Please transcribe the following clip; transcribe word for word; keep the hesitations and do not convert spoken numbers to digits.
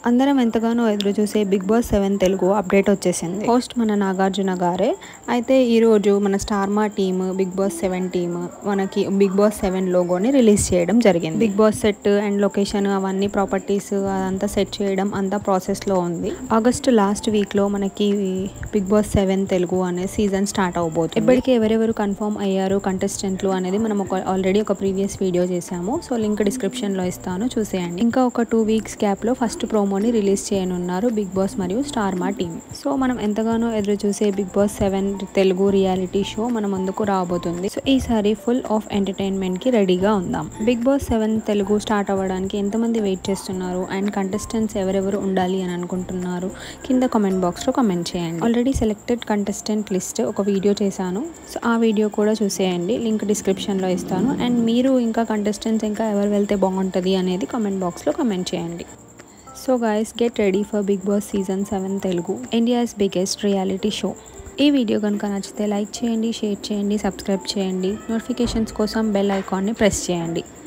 అందరం ఎంతగానో ఎదురు చూసే Bigg Boss seven Telugu update వచ్చేసింది. హోస్ట్ మన నాగార్జున గారే. అయితే ఈరోజు మన Star Maa team Bigg Boss seven team మనకి బిగ్ బాస్ సెవెన్ లోగోని రిలీజ్ చేయడం జరిగింది. Bigg Boss set and location అవన్నీ ప్రాపర్టీస్ అదంతా సెట్ చేయడం అంతా ప్రాసెస్లో ఉంది. ఆగస్ట్ లాస్ట్ వీక్లో మనకి బిగ్ బాస్ సెవెన్ తెలుగు అనే సీజన్ స్టార్ట్ అవబోతుంది. ఇప్పటికీ ఎవరెవరు కన్ఫర్మ్ అయ్యారు కంటెస్టెంట్లు అనేది మనం ఒక ఆల్రెడీ ఒక ప్రీవియస్ వీడియో చేసాము. సో లింక్ డిస్క్రిప్షన్లో ఇస్తాను, చూసేయండి. ఇంకా ఒక టూ వీక్స్ గ్యాప్లో ఫస్ట్ ప్రోమోని రిలీజ్ చేయనున్నారు బిగ్ బాస్ మరియు స్టార్ మా టీమ్. సో మనం ఎంతగానో ఎదురు చూసే Bigg Boss seven Telugu reality show మన ముందుకు రాబోతుంది. సో ఈసారి ఫుల్ ఆఫ్ ఎంటర్టైన్మెంట్ కి రెడీగా ఉందాం. Bigg Boss seven Telugu start అవ్వడానికి ఎంతమంది వెయిట్ చేస్తున్నారు అండ్ కంటెస్టెంట్స్ ఎవరెవరు ఉండాలి అని అనుకుంటున్నారు కింద కామెంట్ బాక్స్ లో కామెంట్ చేయండి. ఆల్రెడీ సెలెక్టెడ్ కంటెస్టెంట్ లిస్ట్ ఒక వీడియో చేశాను. సో ఆ వీడియో కూడా చూసేయండి, లింక్ డిస్క్రిప్షన్ లో ఇస్తాను. అండ్ మీరు ఇంకా కంటెస్టెంట్స్ ఇంకా ఎవరు వెళ్తే బాగుంటుంది అనేది కామెంట్ బాక్స్ లో కామెంట్ చేయండి. So guys, get ready for Bigg Boss season seven Telugu, India's biggest reality show. ఈ వీడియో కనుక నచ్చితే లైక్ చేయండి, షేర్ చేయండి, సబ్స్క్రైబ్ చేయండి. నోటిఫికేషన్స్ కోసం బెల్ ఐకాన్ని ప్రెస్ చేయండి.